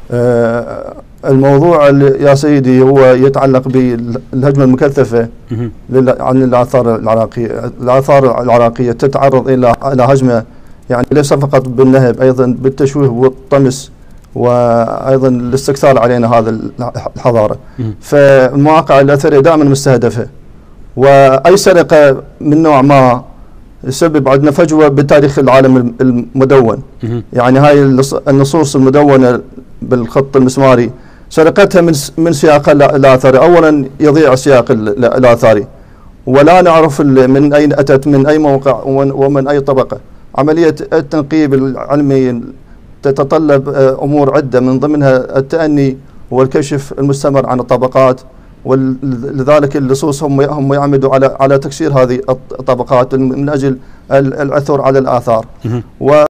الموضوع يا سيدي هو يتعلق بالهجمة المكثفة عن الآثار العراقية. الآثار العراقية تتعرض إلى هجمة يعني ليس فقط بالنهب، أيضا بالتشويه والطمس، وأيضا الاستكثار علينا هذا الحضارة. فالمواقع الأثرية دائما مستهدفة، وأي سرقة من نوع ما يسبب عندنا فجوة بتاريخ العالم المدون. يعني هاي النصوص المدونة بالخط المسماري سرقتها من سياق الآثاري. أولا يضيع سياق الآثاري، ولا نعرف من أين أتت، من أي موقع ومن أي طبقة. عملية التنقيب العلمي تتطلب أمور عدة، من ضمنها التأني والكشف المستمر عن الطبقات، ولذلك اللصوص هم يعمدوا على تكسير هذه الطبقات من أجل العثور على الآثار.